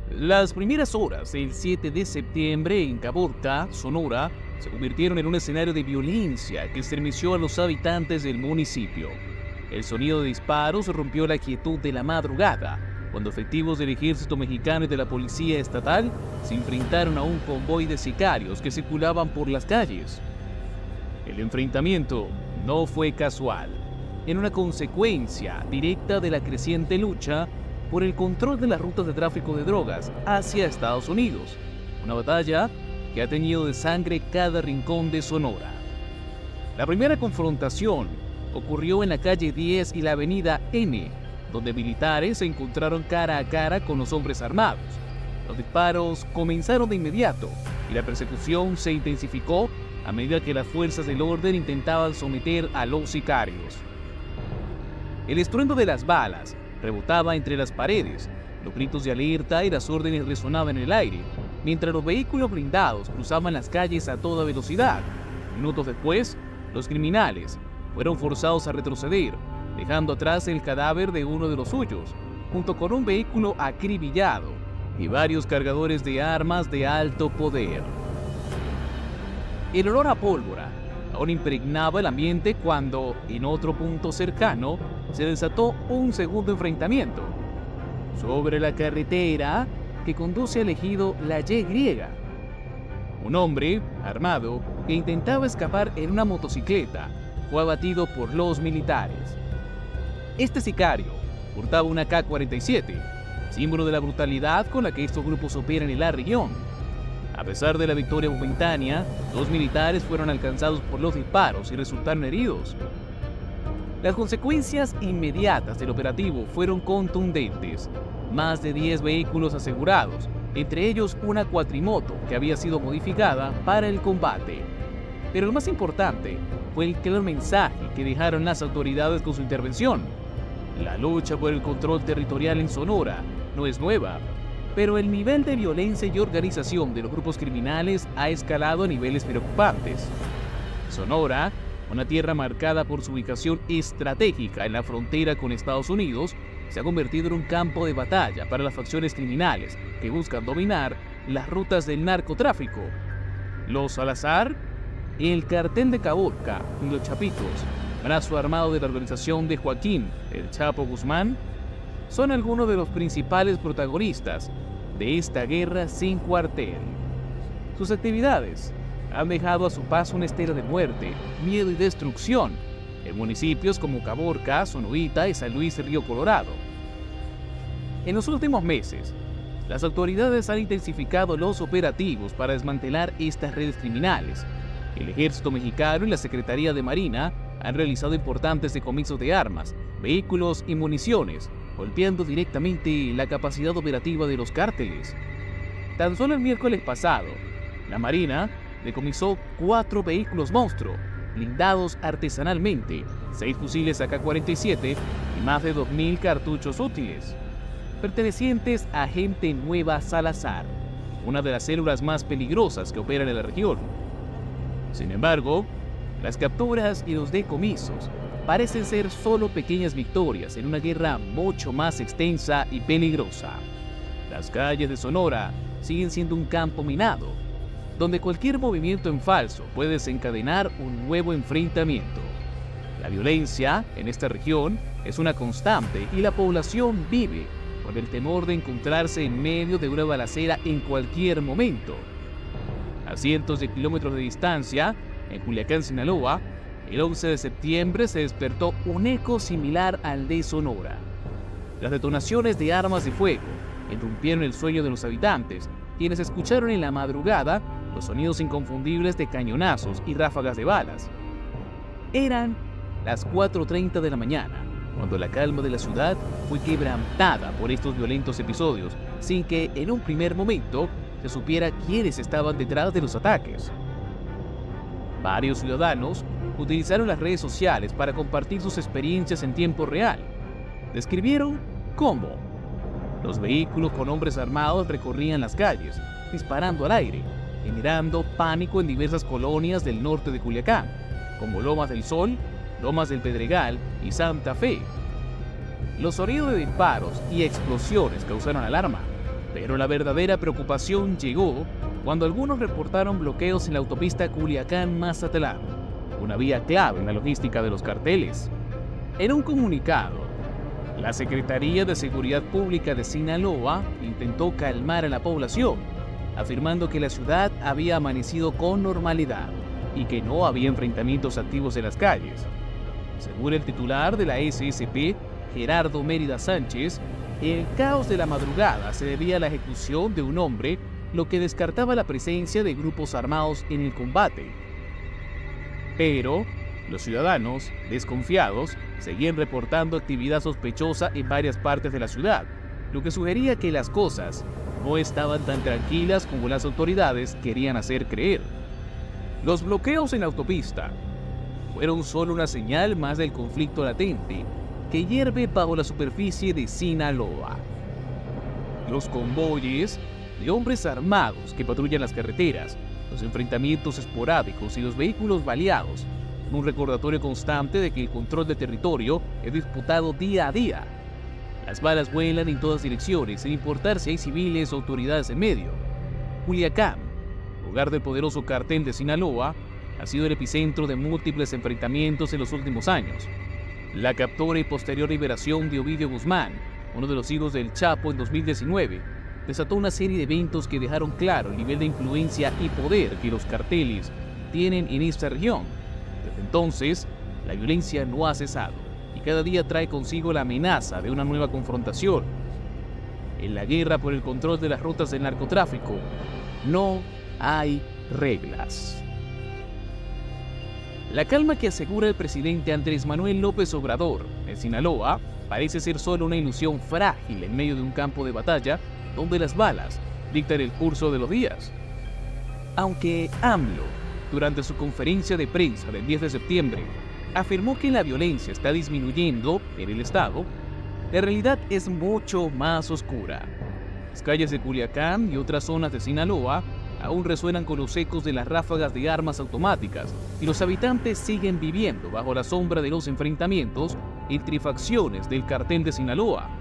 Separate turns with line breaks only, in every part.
Las primeras horas del 7 de septiembre en Caborca, Sonora, se convirtieron en un escenario de violencia que estremeció a los habitantes del municipio. El sonido de disparos rompió la quietud de la madrugada, cuando efectivos del ejército mexicano y de la policía estatal se enfrentaron a un convoy de sicarios que circulaban por las calles. El enfrentamiento no fue casual, era una consecuencia directa de la creciente lucha por el control de las rutas de tráfico de drogas hacia Estados Unidos, una batalla que ha teñido de sangre cada rincón de Sonora. La primera confrontación ocurrió en la calle 10 y la avenida N, donde militares se encontraron cara a cara con los hombres armados. Los disparos comenzaron de inmediato y la persecución se intensificó a medida que las fuerzas del orden intentaban someter a los sicarios. El estruendo de las balas rebotaba entre las paredes, los gritos de alerta y las órdenes resonaban en el aire, mientras los vehículos blindados cruzaban las calles a toda velocidad. Minutos después, los criminales fueron forzados a retroceder, dejando atrás el cadáver de uno de los suyos, junto con un vehículo acribillado y varios cargadores de armas de alto poder. El olor a pólvora aún impregnaba el ambiente cuando, en otro punto cercano, se desató un segundo enfrentamiento. Sobre la carretera que conduce al ejido La Y, un hombre armado que intentaba escapar en una motocicleta fue abatido por los militares. Este sicario portaba una K-47, símbolo de la brutalidad con la que estos grupos operan en la región. A pesar de la victoria momentánea, los militares fueron alcanzados por los disparos y resultaron heridos. Las consecuencias inmediatas del operativo fueron contundentes. Más de 10 vehículos asegurados, entre ellos una cuatrimoto que había sido modificada para el combate. Pero lo más importante fue el claro mensaje que dejaron las autoridades con su intervención. La lucha por el control territorial en Sonora no es nueva, pero el nivel de violencia y organización de los grupos criminales ha escalado a niveles preocupantes. Sonora, una tierra marcada por su ubicación estratégica en la frontera con Estados Unidos, se ha convertido en un campo de batalla para las facciones criminales que buscan dominar las rutas del narcotráfico. Los Salazar, el Cartel de Caborca y los Chapitos, brazo armado de la organización de Joaquín El Chapo Guzmán, son algunos de los principales protagonistas de esta guerra sin cuartel. Sus actividades han dejado a su paso una estela de muerte, miedo y destrucción en municipios como Caborca, Sonovita y San Luis Río Colorado. En los últimos meses, las autoridades han intensificado los operativos para desmantelar estas redes criminales. El Ejército Mexicano y la Secretaría de Marina han realizado importantes decomisos de armas, vehículos y municiones, golpeando directamente la capacidad operativa de los cárteles. Tan solo el miércoles pasado, la Marina decomisó 4 vehículos monstruo, blindados artesanalmente, 6 fusiles AK-47 y más de 2.000 cartuchos útiles, pertenecientes a Gente Nueva Salazar, una de las células más peligrosas que operan en la región. Sin embargo, las capturas y los decomisos parecen ser solo pequeñas victorias en una guerra mucho más extensa y peligrosa. Las calles de Sonora siguen siendo un campo minado, donde cualquier movimiento en falso puede desencadenar un nuevo enfrentamiento. La violencia en esta región es una constante y la población vive con el temor de encontrarse en medio de una balacera en cualquier momento. A cientos de kilómetros de distancia, en Culiacán, Sinaloa, el 11 de septiembre se despertó un eco similar al de Sonora. Las detonaciones de armas de fuego interrumpieron el sueño de los habitantes, quienes escucharon en la madrugada los sonidos inconfundibles de cañonazos y ráfagas de balas. Eran las 4:30 de la mañana, cuando la calma de la ciudad fue quebrantada por estos violentos episodios, sin que en un primer momento se supiera quiénes estaban detrás de los ataques. Varios ciudadanos utilizaron las redes sociales para compartir sus experiencias en tiempo real. Describieron cómo los vehículos con hombres armados recorrían las calles, disparando al aire, generando pánico en diversas colonias del norte de Culiacán, como Lomas del Sol, Lomas del Pedregal y Santa Fe. Los sonidos de disparos y explosiones causaron alarma. Pero la verdadera preocupación llegó cuando algunos reportaron bloqueos en la autopista Culiacán-Mazatlán, una vía clave en la logística de los carteles. En un comunicado, la Secretaría de Seguridad Pública de Sinaloa intentó calmar a la población, afirmando que la ciudad había amanecido con normalidad y que no había enfrentamientos activos en las calles. Según el titular de la SSP, Gerardo Mérida Sánchez, el caos de la madrugada se debía a la ejecución de un hombre, lo que descartaba la presencia de grupos armados en el combate. Pero los ciudadanos, desconfiados, seguían reportando actividad sospechosa en varias partes de la ciudad, lo que sugería que las cosas no estaban tan tranquilas como las autoridades querían hacer creer. Los bloqueos en la autopista fueron solo una señal más del conflicto latente que hierve bajo la superficie de Sinaloa. Los convoyes de hombres armados que patrullan las carreteras, los enfrentamientos esporádicos y los vehículos baleados son un recordatorio constante de que el control del territorio es disputado día a día. Las balas vuelan en todas direcciones, sin importar si hay civiles o autoridades en medio. Culiacán, hogar del poderoso cartel de Sinaloa, ha sido el epicentro de múltiples enfrentamientos en los últimos años. La captura y posterior liberación de Ovidio Guzmán, uno de los hijos del Chapo en 2019, desató una serie de eventos que dejaron claro el nivel de influencia y poder que los carteles tienen en esta región. Desde entonces, la violencia no ha cesado y cada día trae consigo la amenaza de una nueva confrontación. En la guerra por el control de las rutas del narcotráfico, no hay reglas. La calma que asegura el presidente Andrés Manuel López Obrador en Sinaloa parece ser solo una ilusión frágil en medio de un campo de batalla donde las balas dictan el curso de los días. Aunque AMLO, durante su conferencia de prensa del 10 de septiembre, afirmó que la violencia está disminuyendo en el estado, la realidad es mucho más oscura. Las calles de Culiacán y otras zonas de Sinaloa aún resuenan con los ecos de las ráfagas de armas automáticas y los habitantes siguen viviendo bajo la sombra de los enfrentamientos entre facciones del cartel de Sinaloa.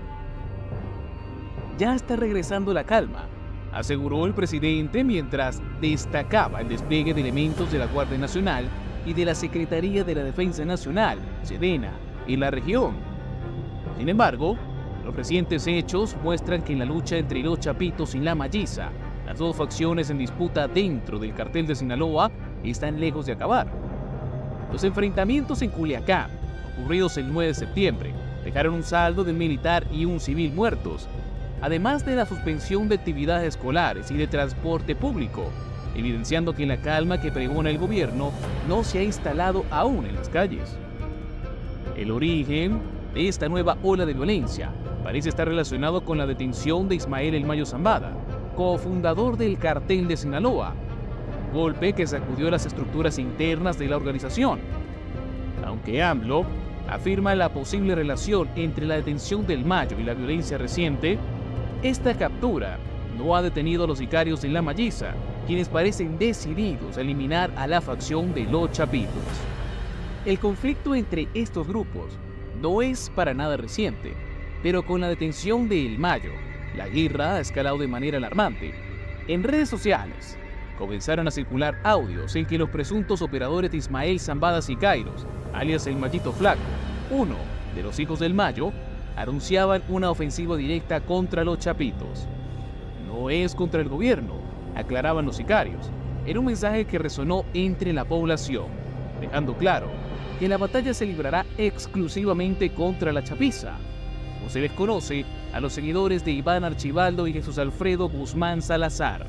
Ya está regresando la calma, aseguró el presidente mientras destacaba el despliegue de elementos de la Guardia Nacional y de la Secretaría de la Defensa Nacional, SEDENA, en la región. Sin embargo, los recientes hechos muestran que en la lucha entre los Chapitos y la Malliza, las dos facciones en disputa dentro del cartel de Sinaloa están lejos de acabar. Los enfrentamientos en Culiacán, ocurridos el 9 de septiembre, dejaron un saldo de un militar y un civil muertos, además de la suspensión de actividades escolares y de transporte público, evidenciando que la calma que pregona el gobierno no se ha instalado aún en las calles. El origen de esta nueva ola de violencia parece estar relacionado con la detención de Ismael El Mayo Zambada, cofundador del cartel de Sinaloa, golpe que sacudió las estructuras internas de la organización. Aunque AMLO afirma la posible relación entre la detención del Mayo y la violencia reciente, esta captura no ha detenido a los sicarios en la Malliza, quienes parecen decididos a eliminar a la facción de los Chapitos. El conflicto entre estos grupos no es para nada reciente, pero con la detención de El Mayo, la guerra ha escalado de manera alarmante. En redes sociales comenzaron a circular audios en que los presuntos operadores de Ismael Zambada Sicairos, alias El Mayito Flaco, uno de los hijos del Mayo, anunciaban una ofensiva directa contra los Chapitos. No es contra el gobierno, aclaraban los sicarios, en un mensaje que resonó entre la población, dejando claro que la batalla se librará exclusivamente contra la chapiza, como se les conoce a los seguidores de Iván Archibaldo y Jesús Alfredo Guzmán Salazar.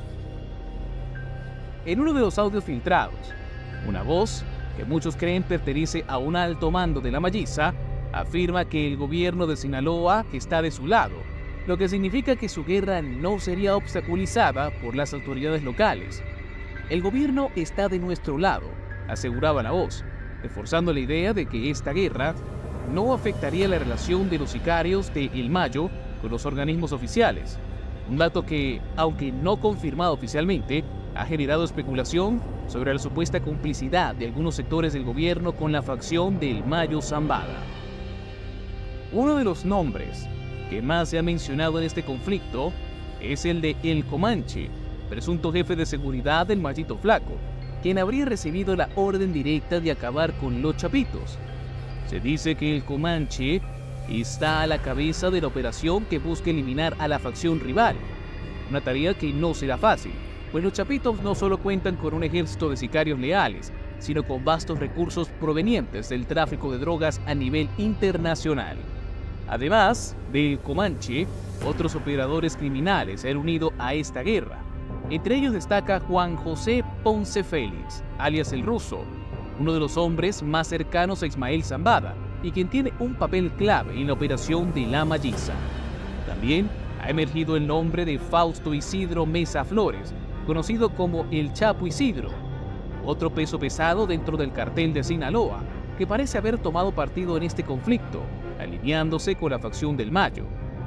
En uno de los audios filtrados, una voz que muchos creen pertenece a un alto mando de la Malliza afirma que el gobierno de Sinaloa está de su lado, lo que significa que su guerra no sería obstaculizada por las autoridades locales. El gobierno está de nuestro lado, aseguraba la voz, reforzando la idea de que esta guerra no afectaría la relación de los sicarios de El Mayo con los organismos oficiales, un dato que, aunque no confirmado oficialmente, ha generado especulación sobre la supuesta complicidad de algunos sectores del gobierno con la facción de El Mayo Zambada. Uno de los nombres que más se ha mencionado en este conflicto es el de El Comanche, presunto jefe de seguridad del Mallito Flaco, quien habría recibido la orden directa de acabar con los Chapitos. Se dice que el Comanche está a la cabeza de la operación que busca eliminar a la facción rival, una tarea que no será fácil, pues los Chapitos no solo cuentan con un ejército de sicarios leales, sino con vastos recursos provenientes del tráfico de drogas a nivel internacional. Además del Comanche, otros operadores criminales se han unido a esta guerra. Entre ellos destaca Juan José Ponce Félix, alias El Ruso, uno de los hombres más cercanos a Ismael Zambada y quien tiene un papel clave en la operación de La Malliza. También ha emergido el nombre de Fausto Isidro Mesa Flores, conocido como El Chapo Isidro, otro peso pesado dentro del cartel de Sinaloa, que parece haber tomado partido en este conflicto, alineándose con la facción del Mayo.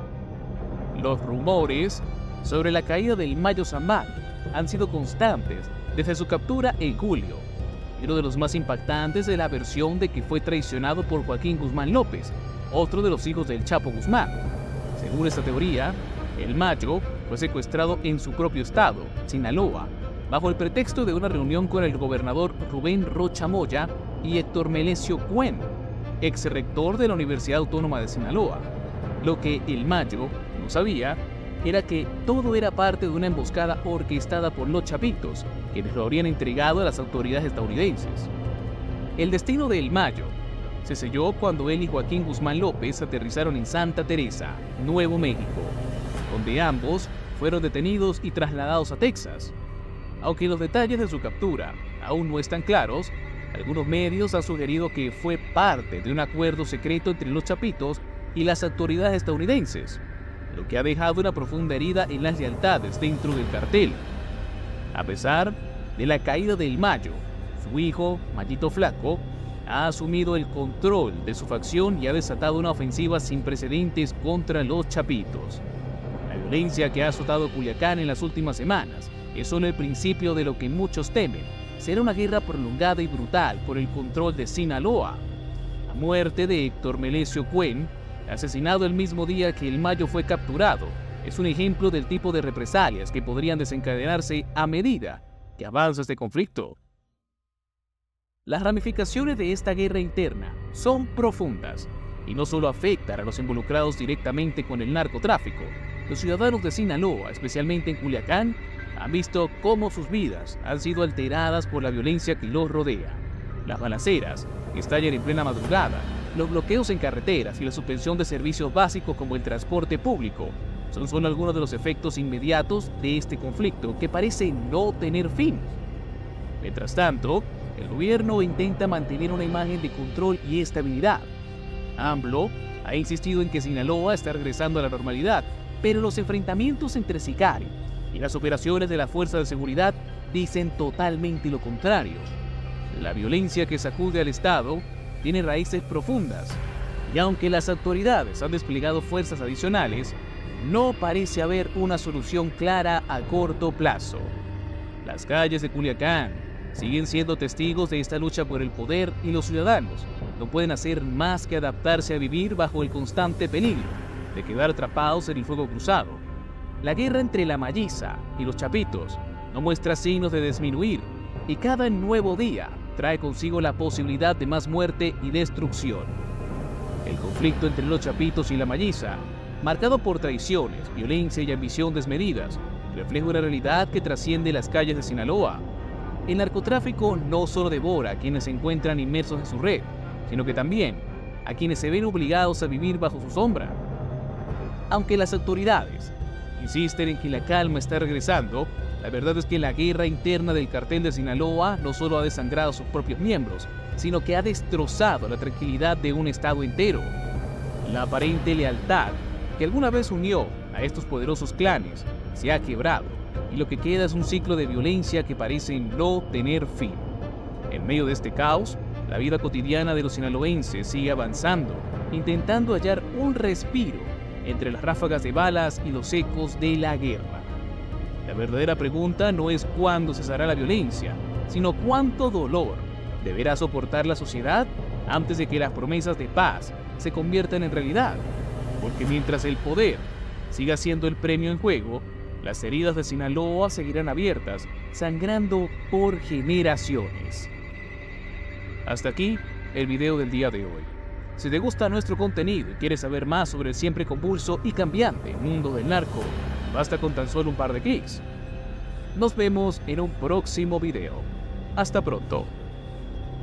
Los rumores sobre la caída del Mayo Zambada han sido constantes desde su captura en julio. Uno de los más impactantes es la versión de que fue traicionado por Joaquín Guzmán López, otro de los hijos del Chapo Guzmán. Según esta teoría, el Mayo fue secuestrado en su propio estado, Sinaloa, bajo el pretexto de una reunión con el gobernador Rubén Rocha Moya y Héctor Melesio Cuen, ex rector de la Universidad Autónoma de Sinaloa. Lo que el Mayo no sabía era que todo era parte de una emboscada orquestada por los Chapitos, quienes lo habrían entregado a las autoridades estadounidenses. El destino de El Mayo se selló cuando él y Joaquín Guzmán López aterrizaron en Santa Teresa, Nuevo México, donde ambos fueron detenidos y trasladados a Texas. Aunque los detalles de su captura aún no están claros, algunos medios han sugerido que fue parte de un acuerdo secreto entre los Chapitos y las autoridades estadounidenses, lo que ha dejado una profunda herida en las lealtades dentro del cartel. A pesar de la caída del Mayo, su hijo, Mallito Flaco, ha asumido el control de su facción y ha desatado una ofensiva sin precedentes contra los Chapitos. La violencia que ha azotado Culiacán en las últimas semanas es solo el principio de lo que muchos temen. Será una guerra prolongada y brutal por el control de Sinaloa. La muerte de Héctor Melesio Cuen, asesinado el mismo día que el Mayo fue capturado, es un ejemplo del tipo de represalias que podrían desencadenarse a medida que avanza este conflicto. Las ramificaciones de esta guerra interna son profundas y no solo afectan a los involucrados directamente con el narcotráfico. Los ciudadanos de Sinaloa, especialmente en Culiacán, han visto cómo sus vidas han sido alteradas por la violencia que los rodea. Las balaceras que estallan en plena madrugada, los bloqueos en carreteras y la suspensión de servicios básicos como el transporte público son solo algunos de los efectos inmediatos de este conflicto que parece no tener fin. Mientras tanto, el gobierno intenta mantener una imagen de control y estabilidad. AMLO ha insistido en que Sinaloa está regresando a la normalidad, pero los enfrentamientos entre sicarios y las operaciones de la Fuerza de Seguridad dicen totalmente lo contrario. La violencia que sacude al Estado tiene raíces profundas, y aunque las autoridades han desplegado fuerzas adicionales, no parece haber una solución clara a corto plazo. Las calles de Culiacán siguen siendo testigos de esta lucha por el poder y los ciudadanos no pueden hacer más que adaptarse a vivir bajo el constante peligro de quedar atrapados en el fuego cruzado. La guerra entre La Malliza y los Chapitos no muestra signos de disminuir y cada nuevo día trae consigo la posibilidad de más muerte y destrucción. El conflicto entre los Chapitos y La Malliza, marcado por traiciones, violencia y ambición desmedidas, refleja una realidad que trasciende las calles de Sinaloa. El narcotráfico no solo devora a quienes se encuentran inmersos en su red, sino que también a quienes se ven obligados a vivir bajo su sombra. Aunque las autoridades insisten en que la calma está regresando, la verdad es que la guerra interna del cartel de Sinaloa no solo ha desangrado a sus propios miembros, sino que ha destrozado la tranquilidad de un estado entero. La aparente lealtad que alguna vez unió a estos poderosos clanes se ha quebrado, y lo que queda es un ciclo de violencia que parece no tener fin. En medio de este caos, la vida cotidiana de los sinaloenses sigue avanzando, intentando hallar un respiro entre las ráfagas de balas y los ecos de la guerra. La verdadera pregunta no es cuándo cesará la violencia, sino cuánto dolor deberá soportar la sociedad antes de que las promesas de paz se conviertan en realidad. Porque mientras el poder siga siendo el premio en juego, Las heridas de Sinaloa seguirán abiertas, sangrando por generaciones. Hasta aquí el video del día de hoy. Si te gusta nuestro contenido y quieres saber más sobre el siempre convulso y cambiante mundo del narco, basta con tan solo un par de clics. Nos vemos en un próximo video. Hasta pronto.